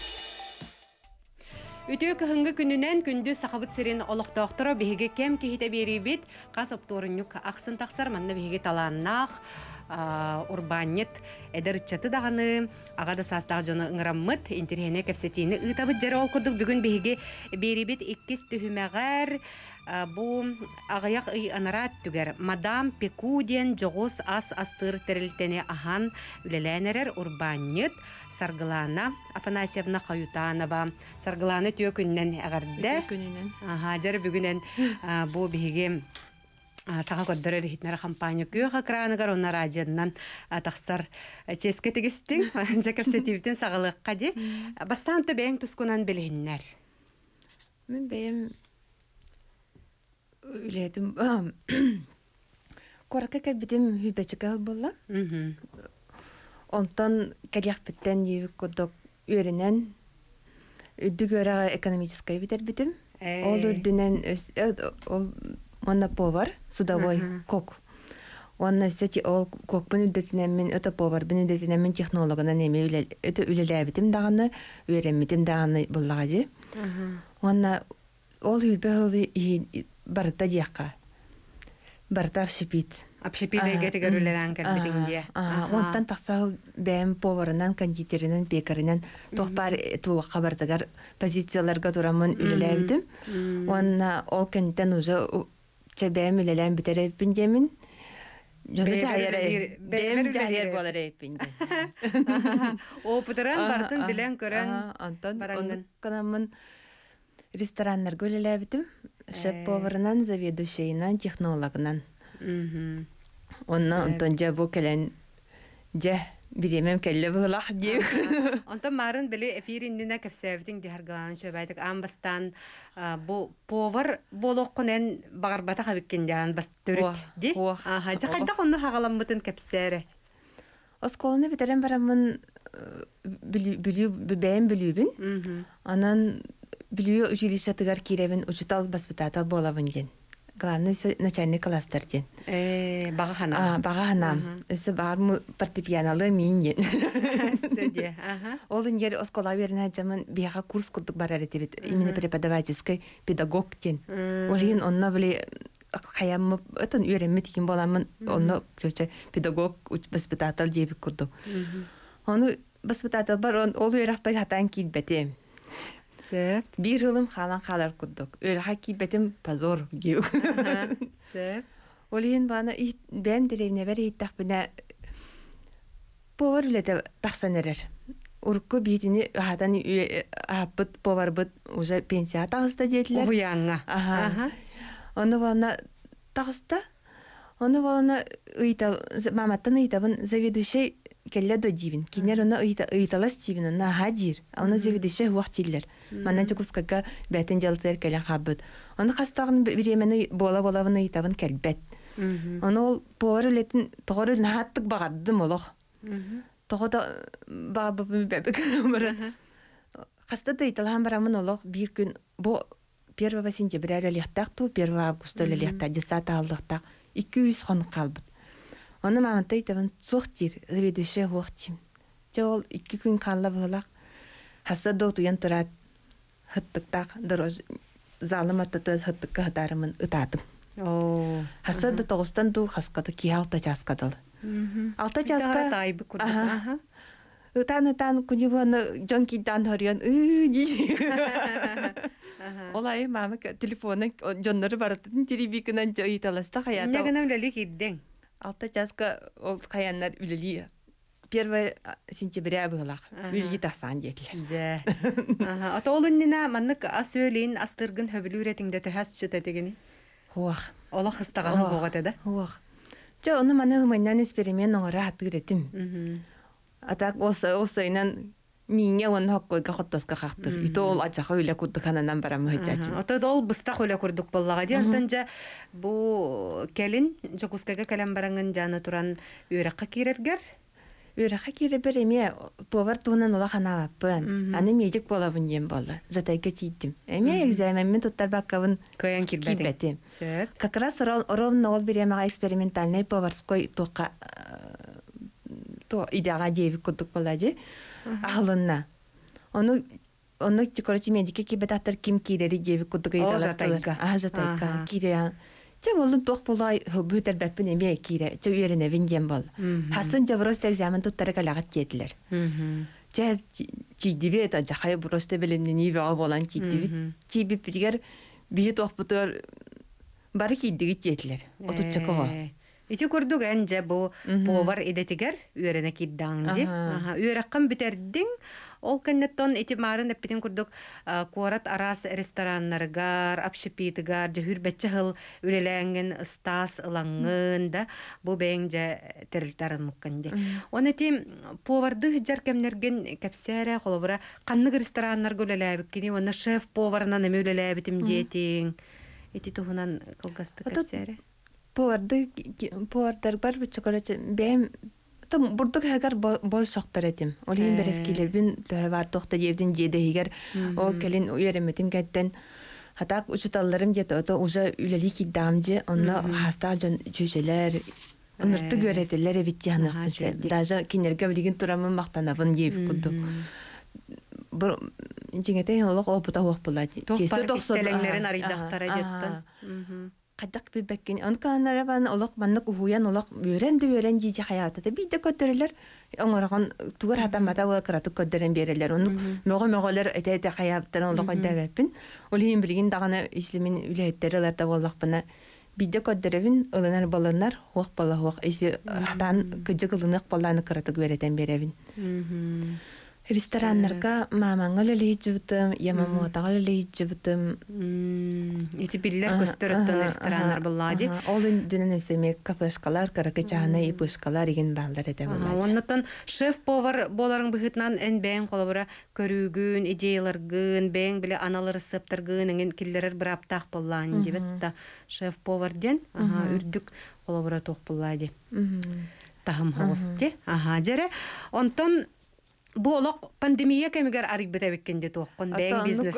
Үтө кыһынгы күнүнен күндү сахабыт серин олохтоктора биһиге кем кихите берибит кас опторунюк аксын таксар манна биһиге таланнах урбанет эдерчаты даганы агада састаг жона ыңраммыт интерхене кепсетини ытабыт жары ол курдук бүгүн биһиге берибит 2 түһүмәгәр бу агаяк анарат түгер мадам Пекуден жогос ас астыр терилтене ахан үлеләнерер урбанет Саргылана Афанасьевна Каютанова Саргыланы түйө күннен агарды. Аха, жары бүгүнен бу биһиге саха көддөрөр хитнер компания күйөка краныгар онна радионан тахсар ческе тегистин жакепсетивтин сагалыкка ди бастанты бең тускунан билиннер. Мен бем үледим коракка кебитим хүбечкал болла. Онтан каляхпеттен евик кодок үйренен үдүгөрө экономическая битер битим. Ол үрдүнен ол Онна повар, судовой кок. Онна сети ол кок бинүдетинен мен өтө повар бинүдетинен мен технологына неме өтө үлеләбитим даганы, үйренмитим даганы буллагы. Онна ол үрбе барта дияка. Барта шипит. Апшипидеге тегерүлелән кәлбитиңге. Онтан таксал бәм поварынан, кондитеринен, бекаринен тохпар туга хабардагар позицияларга турамын үлеләбитим. Онна ол кенттен уже Чебем үлелән битереп пиндемин. Жонда жайыр. Бем жайыр болар эпинде. Опытыран бартын билен көрөн. Антон канамын рестораннар үлеләбитим. Шеф-поварынан, заведующийнан, технологынан. Онна Антон жабу келен же Билемем келле булах дип. Онтон марын биле эфириндине кепсебитин диһарган шөбәйтик амбастан бу повар болохкунен багарбата хабиккендян бас төрөт ди. Аха, жакайда конну хагаламбытын кепсере. Осколны битерен барамын бәйем билүбин. Анан билүү училищатыгар киребин учутал басбытатал болабын ген. Главный начальник класстар ден. Багахана. Багахана. Өсө бармы фортепианалы минген. Сөде. Ол ингер оскола берне жаман бияга курс курдук барар этебит. Именно преподавательский педагог ден. Олин онна биле хаямы өтөн үйренме деген боламын. Онно көчө педагог воспитатель деп курду. Оны воспитатель бар, ол үйрәкпай хатан килбете. Bir yılım kalan kadar kurduk. Öyle hakibetim pazor gibi. Olihin bana ben derevne veri hittak bina povar öyle de taksan erer. Urku bitini hadan ahbıt povar bıt uca pensiya takısta dediler. O yanga. Onu bana takısta. Onu bana mamattan ıytabın заведующий кelle до дивин. Кинер она ыйталас дивин, она хадир. Она заведующий хуактиллер. Манан чукускага бәтен жалтыр келен хабыт. Оны хастагын биремени бола-болавын ыйтабын келбет. Оны ол повар үлетін тоғыр үлін хаттық бағардым олық. Тоғыда бағабы бәбі көрімірі. Хаста да ыйталған барамын олық бір күн, бұл 1 сентября лехтақ ту, 1 августа лехтақ, 10 алдықтақ, 200 қонық қалбыт. Оны маманта итабын цохтир, заведующий хуахтим. Жол 2 күн қалла бұлақ. Хаса доотуян тұрат хыттықтақ дороз залым аттатыз хыттыққа хытарымын ытатым. Хаса да тоғыстан ду хасқады ки 6 жасқадыл. 6 жасқа Ытан күневаны жон кейдан хориян Олай мама телефонын жонлары баратын телевикынан жо италаста хаята. Нягана үлелі кейден? 6 жасқа ол хаяннар үлелі. 1 сентября бұғылақ. Үлгі тақсан детілер. Ата олыннина маннык ас өлейін астыргын хөбілі үретіңді төхәс чыта дегені? Хуақ. Ола қыстағаны боғат еді? Хуақ. Жо оны маны ғымайнан эксперимент оңыра аты үретім. Атак осайнан минге оны хаққойға құттасқа қақтыр. Ито ол ачақа өлі күрдіқанынан барамы хөджачым. Ата ол бұстақ өлі күрдік боллаға де. Антанжа бұл кәлін жоқускаға кәлін бараңын жаны тұран өраққа керергер? Өраққа керер бір әме повар туынан ола қана баппын. Аны мейдік болабын ем болды. Жатайға чейдім. Әме экзаменмен тұттар баққабын кейбәтім. Как раз ровно ол бір әмеға экспериментальный поварской тоққа идеаға дейвік күрдік болады. Ағылынна. Оны короче медике кейбәт ким кирери дейвік күрдік идеаластылыр. Жатайға кире. Че болын тоқ болай бүтер бәппін әме кире. Че үйеріне венден бол. Хасын же бұросты экзамен тұттары қалағат дейділер. Че чейдівет, жақай бұросты білімні невеға болан чейдівет. Чейбіп білгер бейі тоқ бұтыр бары кейдігі дейділер. Отутчы қоға. Ити көрдік әнже бұл повар едетігер үйеріне кейддаңды. Үйераққан бітердің. Ол кәннеттон ити марын әппетін көрдік қуарат арас рестораннарығар, апшипитігар, жахыр бәтчі ғыл үлеләңін, ұстас, ұлаңын да бұл бәйін жа тәрілтарын мұққанды. Оны ити поварды жар кәмнерген кәпсәрі қолыбыра қаннық рестораннарға үлеләбіккені, оны шеф-поварынан әмі үлеләбітім дейтің. Ити тұғынан қылғасты кәпсәрі. Повардар бар бүтші көрәчі бәйім Бурдук хагар бол соқтар этим. Олин берескилер бин бар тохта жевдин жедегер о келин уереметим кеттен. Хатак учуталларым жете ото уже үлели кидамжы, онна хаста жон жүжелер ынырты göreделер эбитяны. Даже кинерге билген турамын мактанабын жеп куду. Бир жеңете олок опута хок булат. Тесте тохсолеңлерин арыйдактара жеттен. Кадак бибеккен онканара бан олок маннык уян олок бөрен жиже хаятта биде көтөрөлөр оңоргон тугар хатамата ва крату көдөрен берелер оны мөгө-мөгөлөр эте хаяптан олок өдөбөппүн олин билген дагана ислимин үлеттерлер да боллакпына биде көдөрөбүн ылынар баланар хок бала хок эси хатан кыжыгылынык баланы крату беретен беребин рестораннарга мамаңа лелейжибитим, ямамуатага лелейжибитим. Ити биллер көстөрөттөн рестораннар буллади. Ол дүнен эсеме кафешкалар, каракачаны, ипышкалар деген балдар эте буллади. Оннотон шеф-повар боларың быхытнан эн бэң колобура көрүүгүн, идеяларгын, бэң биле аналары сыптаргын, энген киллерер бир аптак буллан дебетта шеф-повар ден, үрдүк колобура тох буллади. Тахым хости. Жере онтон bu olaq pandemiya kemigar arik betebekkendi toqqon bang business.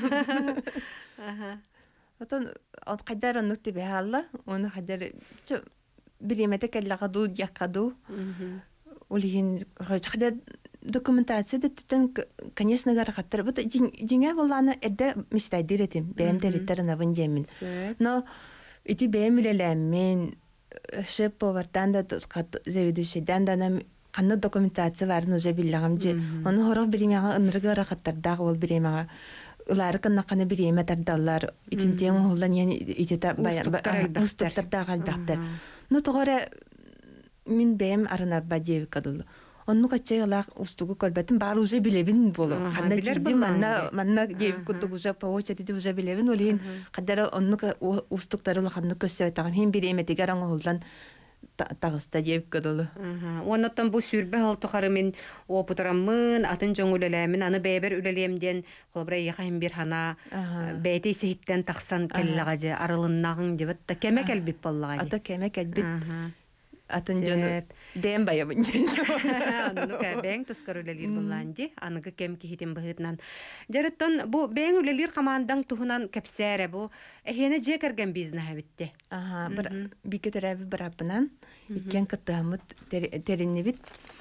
Atan qadar nukti behalla onu qadar bilimete kellaqadu yaqadu. Улин qadar документация деттен конечно гар хаттар вот жиңе болланы эдде мистайдир этим бемдериттерин авынжемин но ити бемилелемин шеф-повардан да заведующийдан да канны документация барын уже биллагамжы оны хорох биремага ынырга рахаттардаг ол биремага улары каннаканы биреме тардаллар итинтен холлан яни итета устуктардаг албактар но тогора мин бем арынар бадев кадыл онну качайлак устугу көрбөтүн баары уже билебин болу кандай жерди манна дев кудук уже поочети уже билебин олин кадара онну устуктары лаханны көсөтагам хин биреме тегеран холлан тагыста жеп кадылы. Оннотон бу сүрбе халтухары мен опутараммын, атын жоңулелемин, аны бәбер үлелемден колбра яхайм бир хана бәйте сехиттен таксан келлагажы арылыннагын дебет та кеме келбип боллагай. Ата кеме келбип. атын жону дэм баябын. Аннука бэң тоскар үлелир булланди, аныгы кем кихитин быһытнан. Жарыттан бу бэң үлелир камандан тухунан кепсәре бу эхене жекерген бизнес битте. Ага, bir бике терәби барапынан иккен кыттамыт териннебит.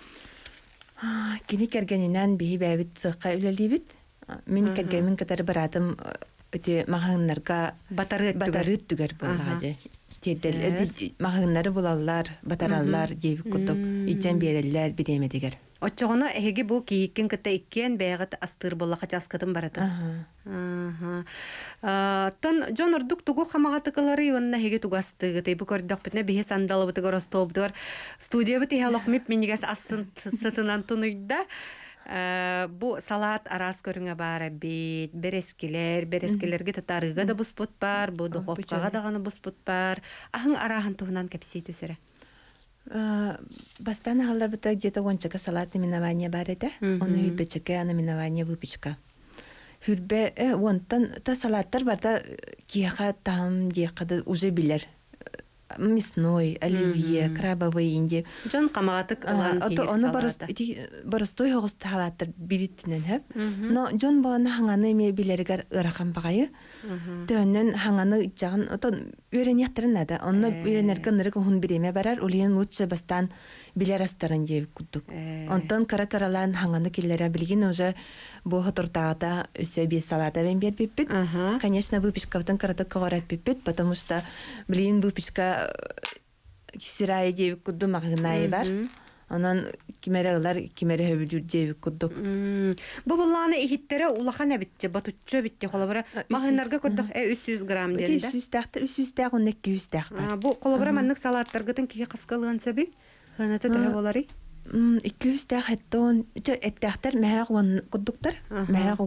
Кини кергенинен бии бәбит сыкка үлелибит. Мен кергенин кытары баратым өте магыннарга батары түгәр булгады. Тедел магыннары булаллар, батараллар җебик кутук, ичен берелләр бидеме дигәр. Оччоғына әйге бұл кейіккен кітті ikкен бәйғыт астыр болла қачаскатын баратын. Тон жон ұрдық тұғу қамағатықылары ионна әйге тұғасты ғытай. Бұл көрдіқ бітіне бейе сандалы бұты көрісті олбдығыр. Студия бұты әліқ меп менегес асын сытынан тұнүйді. Бұл салат арас көріңе бары бейт, берескелерге татарыға да бұспұт бар, бұл дұқопқаға дағаны бұспұт бар. Ахың арағын тұғынан кәпсей түсірі. Бастан халдар быта где-то ончака салат наименование бар это, он үйбечеке наименование выпечка. Хүрбе онтан та салаттар барда кияха там дияқады уже билер. Мясной, оливье, крабовый инди. Жон камагатык алан кийик салата. Оны боростой хоғыз салаттар билиттінен хэп. Но жон баланы хаңаны еме билерігер ырақан бағайы. Төннен хаңаны жағын, отон үйренияқтырын ады. Оны үйренерген ырық ұғын биреме барар, олейін лучше бастан билер астарын дейіп күттік. Онтан кара-каралан хаңаны келлері білген уже бұл хатуртағыда өсе бес салата бен бер беппет. Конечно, выпечка втан каратық қағарат беппет, потому что білген выпечка сирайы дейіп күдді мағынайы бар. Онан кимерелер кимере хөбүлүр дейіп күддік. Бұл ихиттері улахан әбітті, батутчы бітті қолабыра. Мағынарға күрдік 300 грамм деді. 300 тәқтір, 300 тәқ, 200 тәқ бар. Бұл қолабыра мәнік салаттарғытын кейі қасқалыған сөбі? Ханаты дұры болары? 200 тәқ әттіғын, әттәқтер мәғ он күддіктір. Мәғ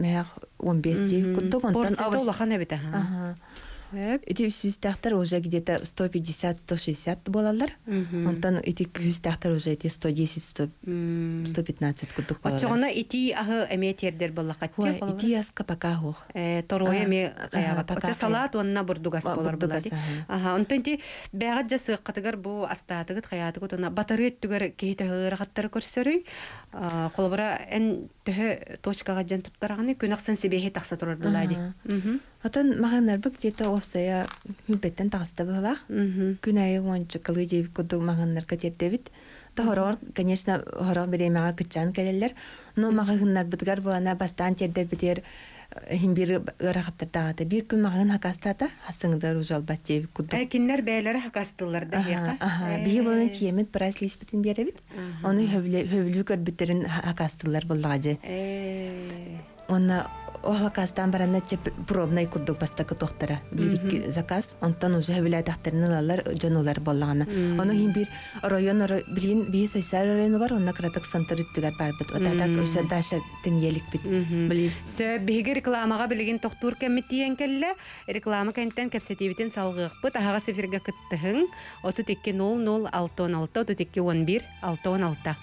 15 дейіп күддік. Порцияты улахан әбіті. Эти 300 тәқтер уже где-то 150-160 болалар. Онтан эти 200 тәқтер уже эти 110-115 күддік болалар. Отчоғына ити ағы әме тердер болла қатте? Ити асқа пака хоқ. Торой әме қаяғат. Отча салат онына бұрдугас болар болады. Онтан ти бәғат жасы қатығар бұл астатығыт қаятығыт ona батары өттігер кейті ғырағаттары көрсөрүй. Қолыбыра ән түхі точкаға жан тұттарағаны көнақсан себейхе тақса тұрар болады. Отан мағанар бұл где-то офсая хүмпеттен тағыста бұлақ. Күн айы ончы қылы дейіп күрді мағанар кәтердебіт. Тағырағыр, конечно, ғырағы беремеға күтчан кәлелер. Но мағанар бұдығар болана бастан тердер бітер химбир ырахаттар дағады. Bir күн мағын хақастата, хасыңдар ұжал бәт дейіп күрді. Әкінлер бәйлері хақастылар да еқа? Бейі болын тиемет прайс лиспетін беребіт. Оны хөвілі көрбіттерін хақастылар болағады. Оны Охлакастан барана пробный курдук бастакы тохтара. Бирик заказ, онтан уже хөвілі тахтарны лалар, жонолар болағаны. Оны хим бир район, билин бейі сайсар районы бар, онна кратық сантыр үттігар барбыт. Отадак өсі даша тенелік бит. Сө бейгі рекламаға білген тоқтур кәмметтейен кәлі, реклама кәнттен кәпсетебітен салғық бұт. Ағаға сеферге күттіғын, 32-00-616, 32-11-616.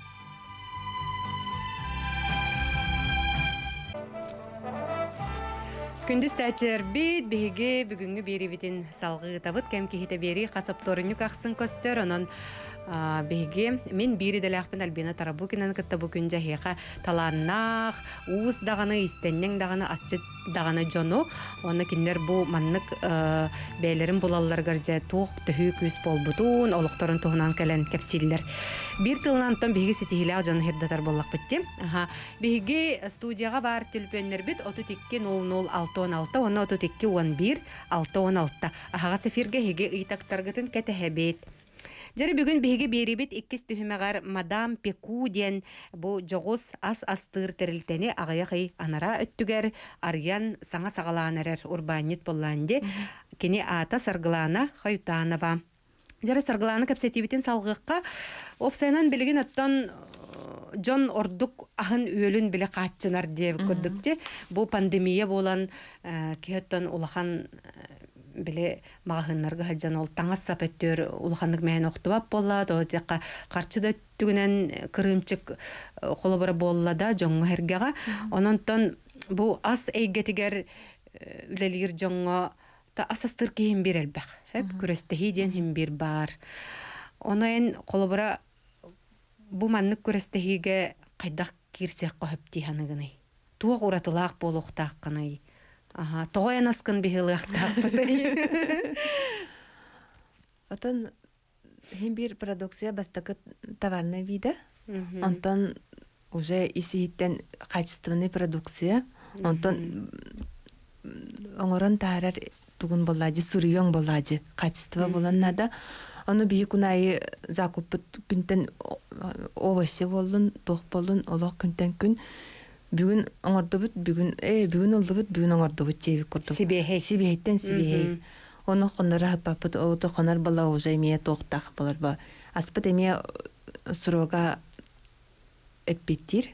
Күндіз тәчер бейт, бейге бүгінгі бері бітін салғы табыт кәм кейті бері қасып торыны қақсын көстер, онын бейге мен бері дәләқпін Альбина Тарабукинан күтті бүгін жәхеға таланнақ, уыз дағаны, истеннен дағаны, асчы дағаны жону, оны кендер бұл маннық бәйлерін бұлалар ғаржа тоқ түхі күз бол бұтын, олықтарын тұғынан кәлін кәпсілдер. Bir tılынан тон бейге сетихілі жаны хердатар боллақ бітті. Бейге студияға бар түлпөнлер біт 32-00-616, оны 32-11-616. Ахаға сефирге хеге ұйтақтарғытын кәті әбет. Жәрі бүгін бейге беребет 2 түхімеғар мадам Пеку ден бұл жоғыз ас-астыр тәрілтені ағая қай анара өттігер ариян саңа сағаланарар урбанет болланде. Кені ата сарғылана қайтанова. Жәрі сарғыланы кәпсетебетін салғыққа опсайнан білген оттан жон ордук ахын өлін біле қатчынар деп көрдікте. Бұл пандемия болан кейттен улахан біле мағынларға хаджан ол таңас сапеттер улаханлық мәйін оқтыбап болады. Одеққа қарчыда түгінен кірімчік қолыбыры боллада жоңғы хергеға. Ононтон бұл ас әйгетігер үлелер жоңғы та асастыр кейін бір әлбәқ. Күрестехи ден хим бір бар. Оны ен қолыбыра бу маннык көрестехиге кайдак кирсек кохып тиханыгыны. Туох уратылаак болохтаакканы. Ага, тогоян аскын бихилыактаакпыты. Отон химбир продукция бастакы товарный вида. Онтон уже исииттен качественный продукция. Онтон оңорон таарар тугун боллади, сурuyоң боллади, качество боланнада. Оны бии кунайы закуппыт күнтен овощи болдун, тох болдун, олох күнтен күн. Бүгүн оңордубут, бүгүн олдубут, бүгүн оңордубут жебик курдук. Сибейттен сибей. Оны қонара хаппапыт, оуты қонар бала уже емея тоқтақ болар ба. Аспыт емея сұрога әтпеттір.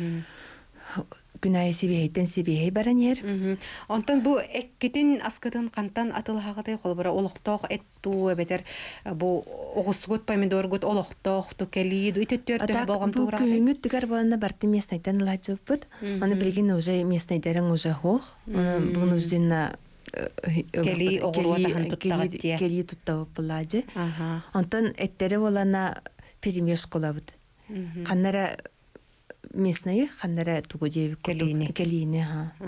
Күнайы сибейттен сибей баран ер. Онтан бу эккетин аскытын қантан атылғағыдай қолбыра олықтоқ әтту әбетер бу оғысығыт помидоргыт олықтоқ түкелейді үтеттер болған туғыра. Бу күйіңіт түгер болanda барты местнайдан ұлай жоппыт. Оны білген уже местнайдарың уже хоқ. Бұны үзденна кели оғыруатахын туттағыт тие. Кели туттағып бұлады. Онтан әттері олана перемеш қолабыд. Қаннара местные, ханнара тугу девик келине.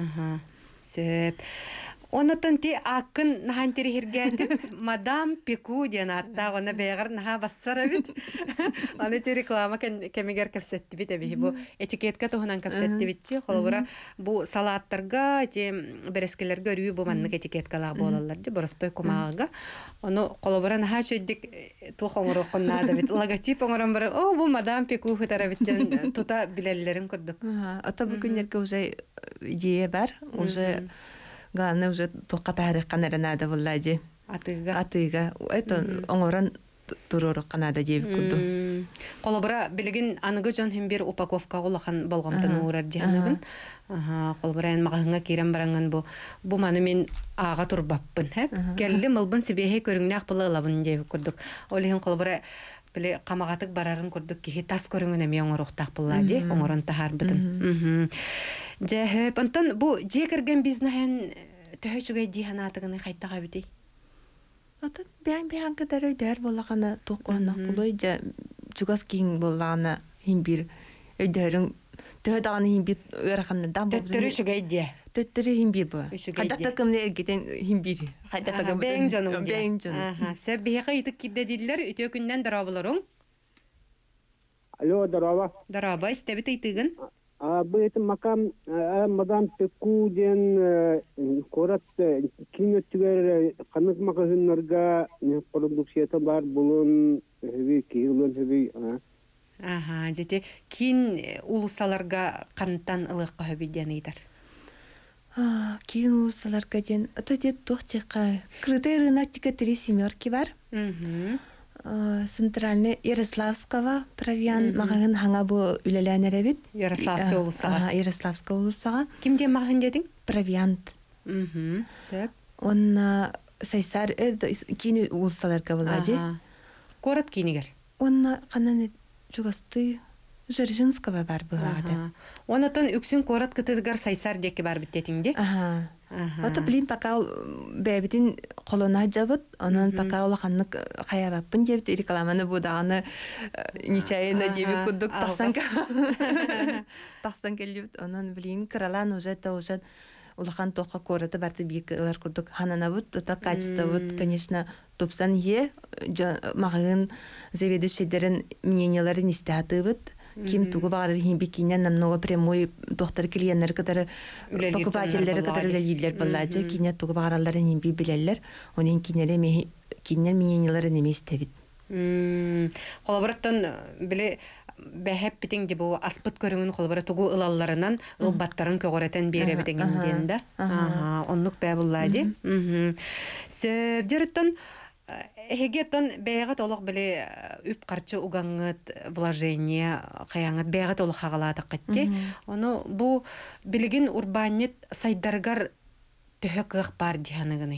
Сөп. Онотон ти акын нахан терихиргәтип мадам Пеку ден атта оны бәгәр наха бассара бит. Аны ти реклама кемигер кепсетти бит әби бу этикетка тоһунан кепсетти бит. Холбура бу салаттарга ти берескеләргә рүү бу манны этикеткалар болалар ди боростой комага. Оны холбура наха шөйдик тохоңро коннада бит. Логотип оңран бар. О бу мадам Пеку хутара биттен тута билелләрен күрдүк. Ата бу күннәргә уже идея бар, уже Главное уже только тарих канаранада влади. Атыга. Это оңоран турор канада девик куду. Колобра билигин аныгы жон хем бир упаковка улахан болгомтан урар диханабын. Колобра ен магыңга кирен баранган бу маны мен ага турбаппын, хеп. Келли мылбын сибехе көрүңнәк булалабын девик кудук. Олихин колобра биле камагатык барарын курдук ки тас көрүңүн эми оңоруктак буллади, оңорон тахар битим. Жэхэп антон бу жекерген бизнесен төһөчүгэй диханатыгыны кайттага битей. Ата бян кадар өйдер болагана токконак булой жа чугас кин болагана химбир өйдөрүң төһөдаганы химбир ырахандан бу. Төттөрүчүгэй ди. Төттөрү химбир бу. Кадатта кымны эргетен химбир. Кадатта бең жонун. Сәп бияга итик кидде диллер үтө күндөн дарабыларың. Алло, дараба. Дараба истебит итигин. Бу это макам мадам Пекуден корат кинөтүгөр канык магазиндарга продукцияда бар булун хеви кийлен хеви. Жете кин улусаларга кантан ылыкка хөбиден ыйдар. Кин улусаларга ден ата дет тохтика крытый рынок тика 3 семерки бар. Центральный Ярославского провиан магазин ханга бу үлеләнәре бит. Ярославская улусага. Ярославская улусага. Кимде магазин дедиң? Провиант. Сөп. Он сайсар кини улусаларга булади. Город кинигер. Он кананы жугасты Жержинского бар бугада. Онотон үксүн город кытыгар сайсар деки бар биттетиңде. Ата билин пока бәбитин колона жабыт, анан пока ол ханнык хаябаппын деп рекламаны будаганы ничайына деп кудук тахсан келет, анан билин кралан уже улахан тока кораты барты бикелер кудук хананабыт, ата качествовыт, конечно, топсан е магын заведующийлерин мненияларын истатыбыт. Ким тугу багыр химбикинен намного прямой доктор клиенттер кадары покупательлер кадары үлелилер буллажы кине тугу багырларын химби билеллер онын кинере ме кинер мненияларын эмес тебит. Колобраттан биле бәһәп битең ди бу аспыт көрүңүн колобра тугу ылалларынан ылбаттарын көгөрөтен бере битең дигәндә. Онлук бә буллады. Сөбдөртөн Хегетон бәйгәт олық біле үп қарчы угаңыт вложение қаяңыт бәйгәт олық хағалады қытте. Оны бұ білген урбанет сайдаргар түхі қық бар дияныгыны.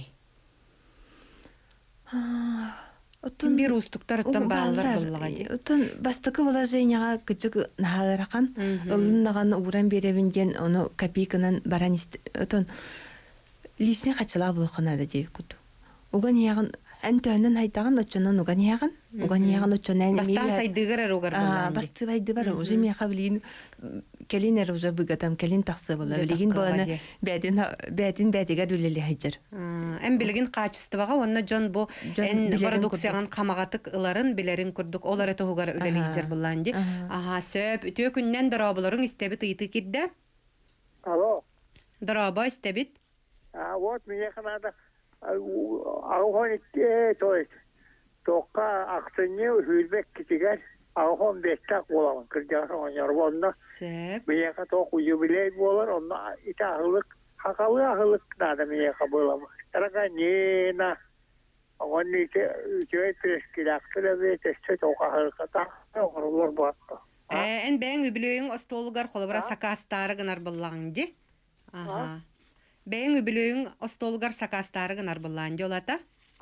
Бир устуктар ұттан бағалар болуға. Оттан бастықы вложенияға күчік нағаларақан, ұлыннаған уран беревінден оны копейкынан баран оттан лишне қачыла болуқанады дейіп күтті. Оған яғын Антонан хайдаган очонон уганияган очонан Бастан сайдыгар ругар булан. басты байды бар уже ми хавлин келинер уже бугатам келин таксы болар билигин бана бәдин бәдигә дүлеле хайжар. Эм билигин качествага онна жон бу эн продукцияган камагатык ыларын билерин курдук. Олар этогугар үлеле хайжар булан ди. Аха сөп үтө күннән дорабыларын истебит ыйты кидде. Алло. Дораба истебит. Вот мне надо Ağon toy. Toqa aqtını hürbek kitigar. Ağon bestak olamın. Kırcağı oynar onda. Miyaka toq jubiley bolar. Onda ita ahılık. Hakalı nada miyaka bolamı. Taraka nina. Ağon ite ücret preskilaktırı ve testi toqa ahılıkata. Ağırlar battı. En ben übülüyün ostolugar kolabara sakastarı gınar bullağın di. Aha. Бәйін үбілөйін остолгар сакастары гынар болан жолата?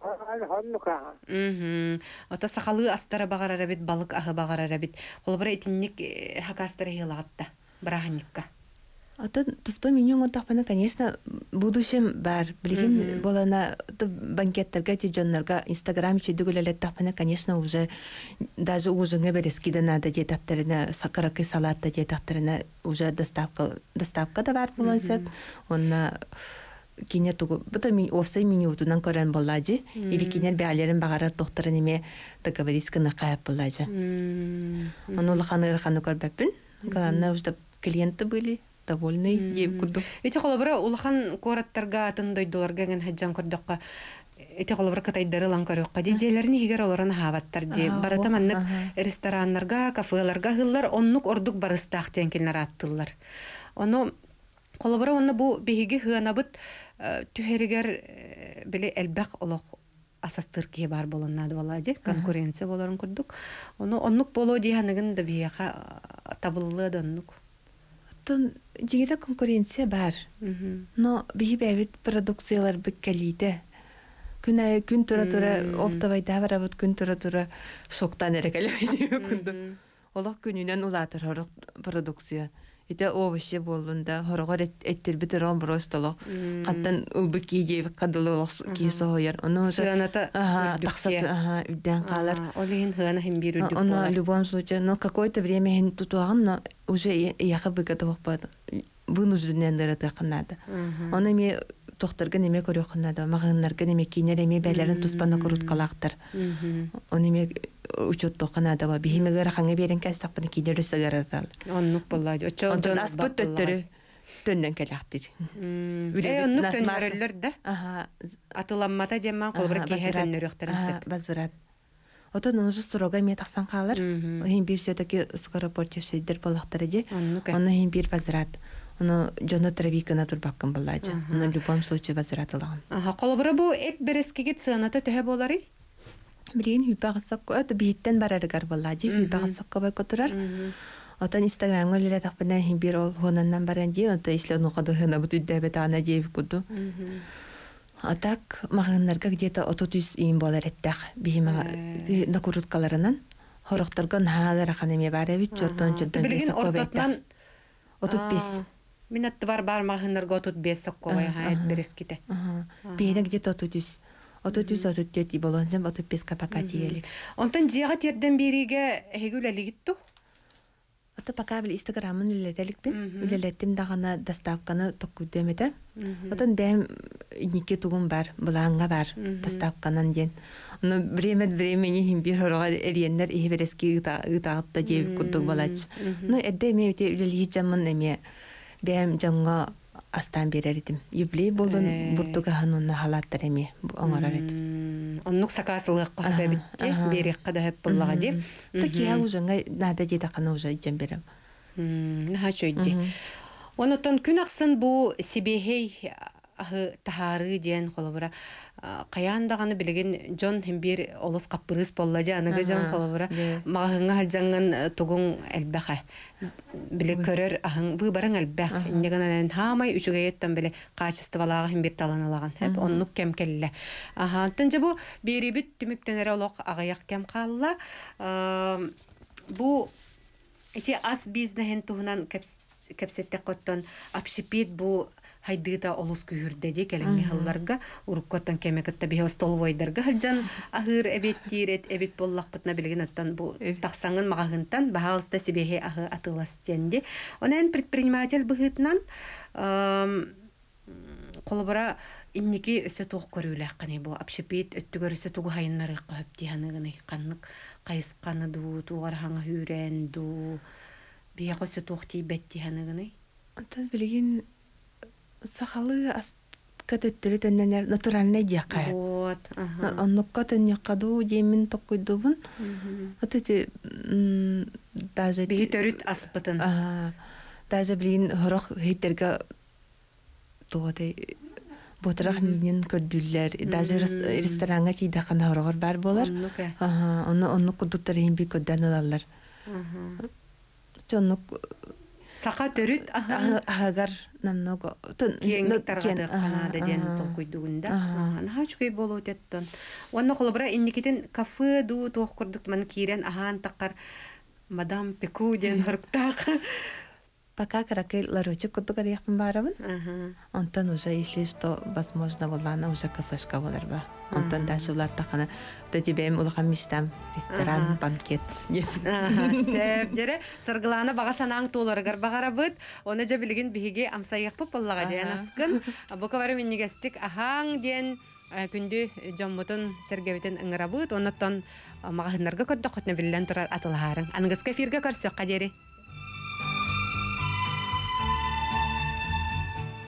Ота сақалы астары бағар арабит, балық ағы бағар арабит. Қолбыра етіннік хакастары хилағатта, бірағынникка. Ота туспа меню отақпана, конечно, будущем бар. Білген болана банкеттерге, тежонларға, инстаграм чүйдігілелет тақпана, конечно, уже даже ужыңа берескиді нада детақтарына, сақырақы салатта детақтарына уже доставка да бар болансап. Онна кине тугу, бұта офсай менютунан көрен болажы, или кинер бәлерін бағарар тоқтарын еме договорискіні қайып болажы. Оны ұлықаны көрбәппін, қаланна ұжда клиенты были. Довольный деп курдук. Эти холобра улахан кораттарга тындойдуларга ген хаджан курдукка. Эти холобра катайдары ланкарыкка дижелерни хигер олоран хаваттар ди. Барата маннык рестораннарга, кафеларга хыллар оннук ордук барыстак тенкелнер аттылар. Оны холобра онны бу беһиги хыанабыт түһәригер биле элбак олок асастыр ки бар болоннады балаҗы конкуренция боларын курдук. Оны оннук боло диһаныгын да бияха табыллы доннук. Жигиде конкуренция бар. Но бихи продукциялар беккелиде. Күн тура-тура оптавайда барабыт, күн тура-тура шоктан эрекелебейди күндү. Олақ күнүнөн улатыр продукция. Ите овощи болунда хорогор эттер битер он просто каттан улбыки жеп кадылы ки сояр. Оно сыаната тахсат үдден калар. Олин хана хим бирү дип. Оно в любом случае, но какое-то время хин тутуган, но уже яха быгатып бад. Вынужденен дәрәтә кынады. Оны ме тохтарга неме көрөк кынады. Магыннарга неме кинер эме бәләрен туспаны куруткалактыр. Оны ме учет токанада ва бихимегер хаңа берен кастакпын кинер сагаратал. Оннук боллады. Очон аспыт төттөрү төндөн келактыр. Оннук төндөрөлөр да. Атыламмата жемман колбур кехеден нөрөктөрүн. Базбырат. Отон уже строго ме таксан калар. Хин бир все-таки скоро порчешидер болактары же. Оны хин бир базрат. Оны жона травикана турбаккан боллажы. Оны в любом случае возвратылаган. Колбура бу эт берескеге сыаната төһө болары? Билген хүпагысак, это биттен барарыгар боллажы. Хүпагысак кабай котурар. Отан инстаграмга леле таппана хин бир ол хонаннан баран ди, онта исле нукады хына бут үддәбет ана жеп куду. А так магыннарга где-то 30 ин болар эттак. Бихима накуруткаларынан хорохторгон хаагара ханеме барабит, чортон сакобеттак. 35. Минатты бар магыннарга 35 сакобай хайт береските. Бейне где-то 30. 34 и болонсем 35 капака тиелик. Онтан жига терден бириге хегүлелигитту? Ата пока бил инстаграмын үлелетеликпин. Үлелеттим дагана доставканы токкудемете. Отан дем нике тугун бар, буланга бар доставканан ден. Но времени хим бир хорога элиеннер ихберески ытагытта жеп курдук балач. Но эдде мете үлелихижамын эме бем жаңга астан берердим. Юблей болун буртуга ханунна халаттар эме оңорарет. Оннук сакасылык кахбебитте берек кадап буллага деп. Такия ужаңга нада жеда кана уже ижем берем. Наха чөйди. Онотон күн аксын бу сибехей тахары ден холобура каяндаганы билеген жон хембир олос каппырыс боллажы анага жон холобура магыңа халжанган тугун элбаха биле көрөр ахын бу бараң элбах иннегенен хамай үчүгөйөттөн биле качестволага хембир таланалаган хеп оннук кемкелле тынча бу берибит түмүктенер олок агаяк кем калла бу эти ас бизнесен тугунан кепсетте коттон апшипит бу хайдыта олус күһүрдәди келеңге хылларга уруккоттан кемекетте бихе столвойдарга хаджан ахыр эбеттирет эбит боллакпытна билген аттан бу таксаңын магагынтан баалста сибехе ахы атылас тенди. Онен предприниматель быгытнан колбара инники өсө туох көрүләк каны бу общепит өттүгөрөсө тугу хайыннары кыпти ханыгыны каннык кайысканы ду тугар хаңа хүрен ду бия көсө туох тибетти ханыгыны. Антан билген сахалы катөттөрү төннөр натуральный дияка. Вот. Оннукка төннөккаду жемин токкуйдубун. Атыты даже бии төрүт аспытын. Даже билген хорох хейтерге тоғадай ботырақ менен көрдүллер. Даже ресторанга чийдакан хорогор бар болар. Онну кудуттар химби көддөн алалар. Чоннук Сақа төрүт агар намного кеңиктаргады канада ден токуйдугунда. Аха чугай болот еттен. Онно холбара инникитен кафе ду тох курдук ман кирен ахан таккар мадам Пеку ден хорктак. Пока каракай ларочек кудугар яхпын барабын. Онтан уже если что возможно волана уже кафешка боларба. Онтан даже улар такана да тебе улахан мечтам ресторан банкет. Сеп жере саргылана бага санаң толарыгар багарабыт. Оны жа билген биге амсаяк попаллага ден аскын. Бука бары миннигестик ахан ден күндү жоммутун сергебитен ыңырабыт. Оннан магазиндарга көрдө котна биллен турар атыларың. Ангыска фирге көрсөк кадери.